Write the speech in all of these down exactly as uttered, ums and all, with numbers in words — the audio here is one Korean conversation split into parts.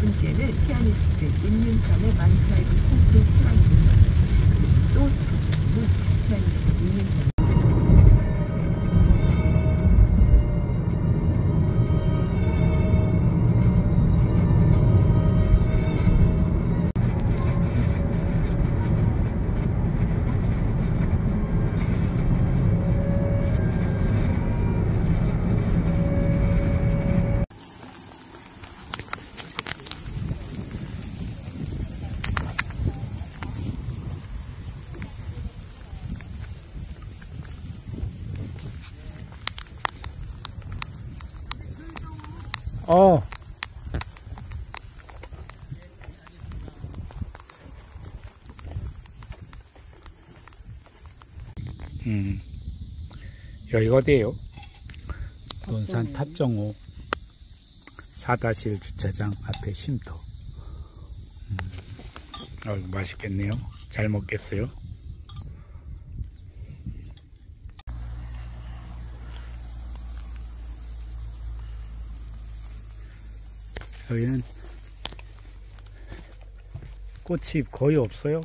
분께는 피아니스트 임윤찬의 만크라이브 콩쿠르 수상입니다. 그리고 또 두 분은 피아니스트 임윤찬 어. 음. 여기가 어디에요? 논산 탑정호 사 일 주차장 앞에 쉼터. 음. 어, 맛있겠네요. 잘 먹겠어요. 여기는 꽃이 거의 없어요.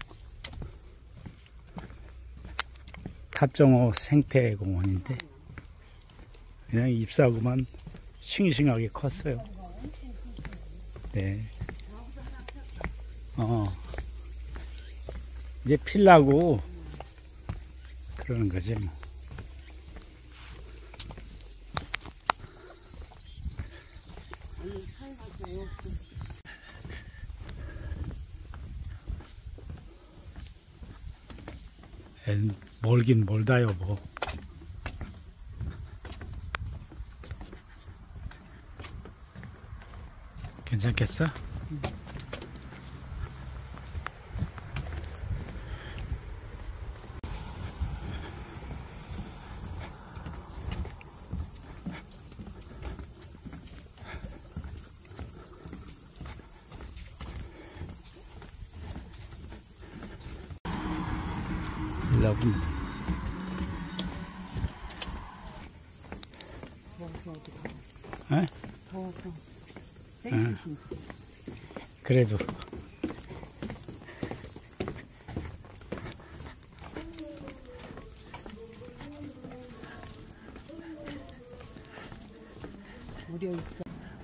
탑정호 생태공원인데 그냥 잎사구만 싱싱하게 컸어요. 네. 어. 이제 필라고 그러는 거지 뭐. 멀긴 멀다 여보. 괜찮겠어? 응. 일라분. 에? 더워서. 응. 그래도. 무려 있어.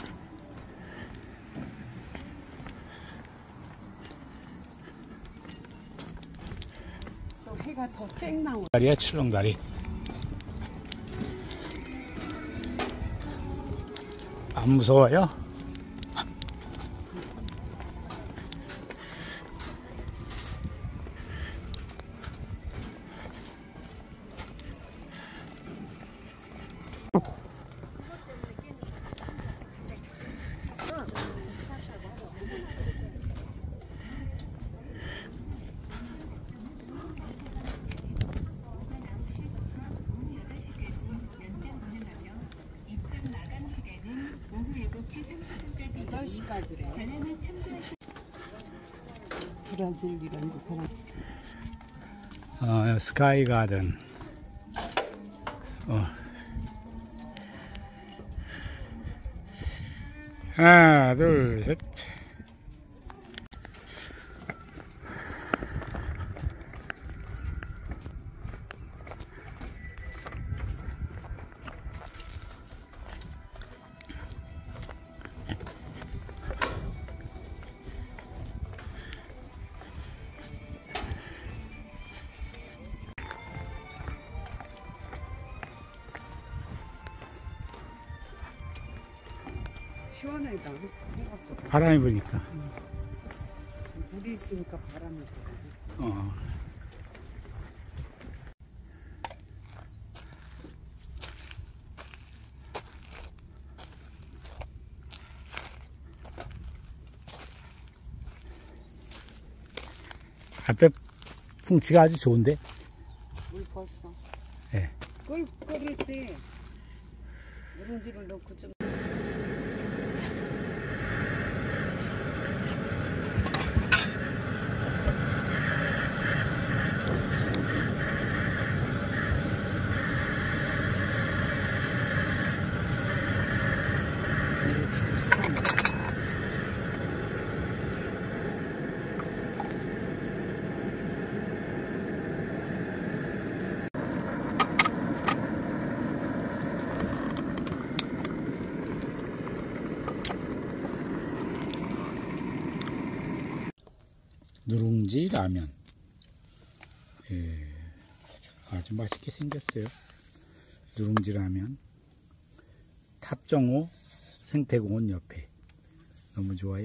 또 해가 더 쨍 나오네. 다리야, 출렁다리. 안 무서워요? 여덟 시까지래. 브라질 이런 사람. 어, 스카이 가든. 어. 하나, 둘, 셋. 시원하다. 바람이 부니까. 응. 물이 있으니까 바람이 불어. 어. 앞에 풍치가 아주 좋은데? 물 벗어. 예. 끓, 끓일 때 누룽지를 넣고 좀. 누룽지 라면. 예, 아주 맛있게 생겼어요. 누룽지 라면. 탑정호 생태공원 옆에. 너무 좋아요.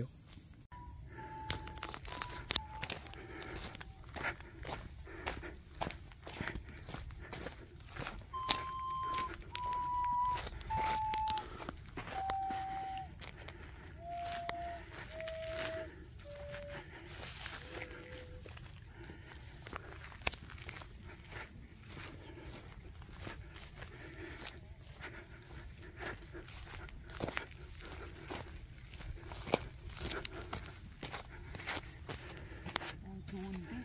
좋은데?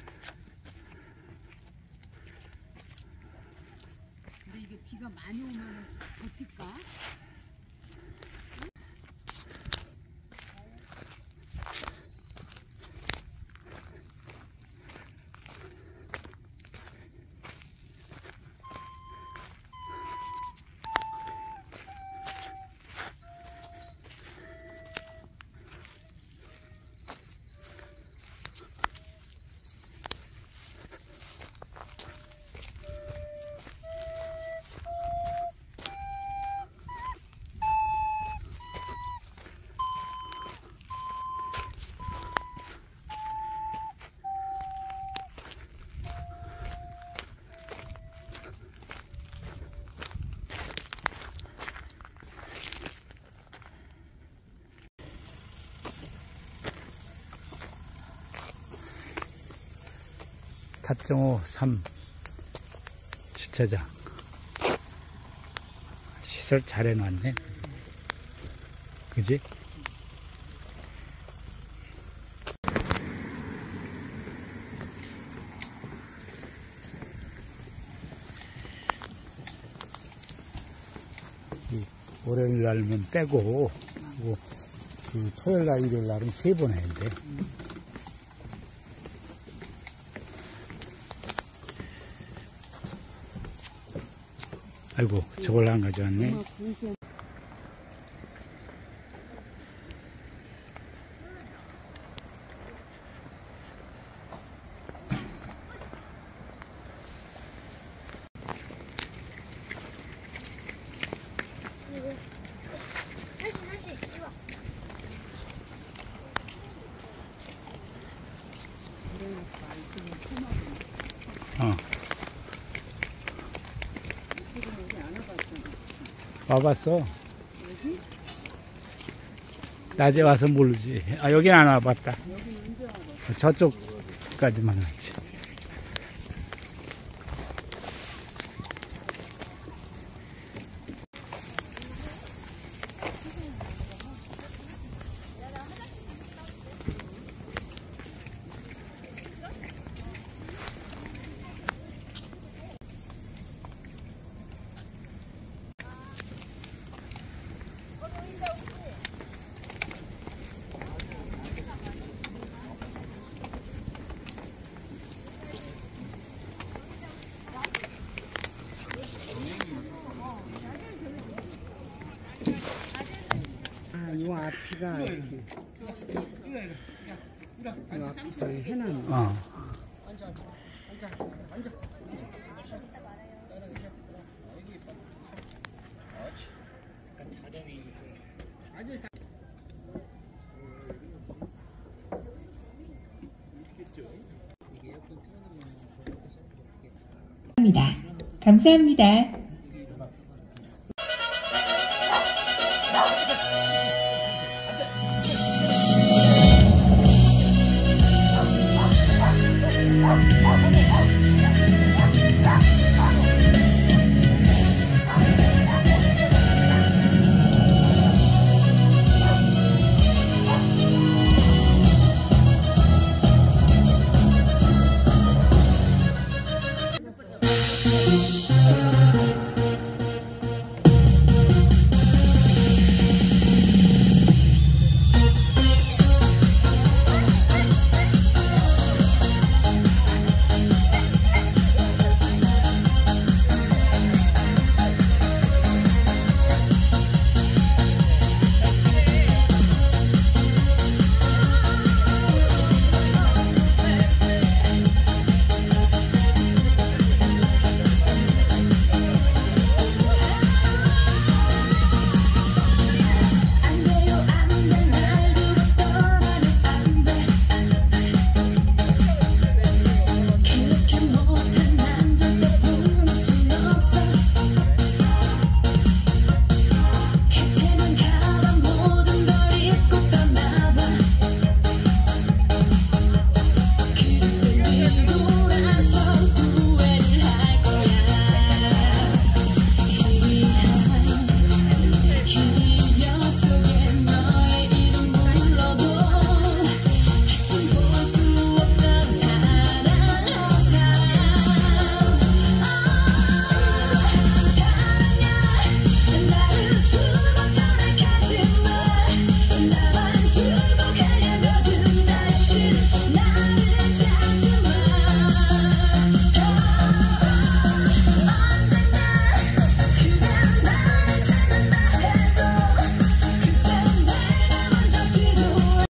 근데 이게 비가 많이 오면 버틸까? 탑정호 삼 주차장. 시설 잘 해놨네. 그지? 월요일 날은 빼고, 그리고 그 토요일 날, 일요일 날은 세 번 해야 돼. 아이고, 저걸 안 가져왔네. 다시 다시 이거. 어. 와봤어. 낮에 와서 모르지. 아, 여긴 안 와봤다. 저쪽까지만 왔지. 요 앞이가 이렇게 요 앞부터 해놨네. 어. 감사합니다.